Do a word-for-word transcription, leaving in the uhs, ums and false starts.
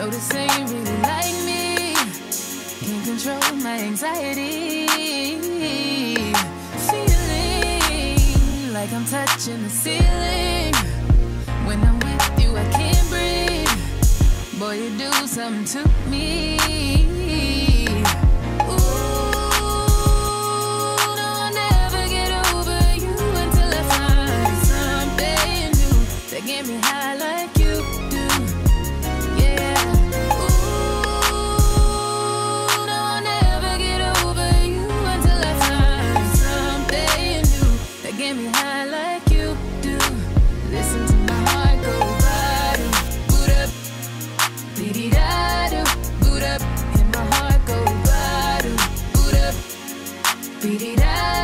know this ain't really like me. Can't control my anxiety. Feeling like I'm touching the ceiling. When I'm with you, I can't breathe. Boy, you do something to me. Ooh, no, I'll never get over you until I find something new that get me high like you do. Yeah. Ooh, no, I'll never get over you until I find something new that get me high like you do. Listen to my heart go bottom, boot up, dee-dee-da-do, boot up, and my heart go bottom, boot up, dee-dee-da.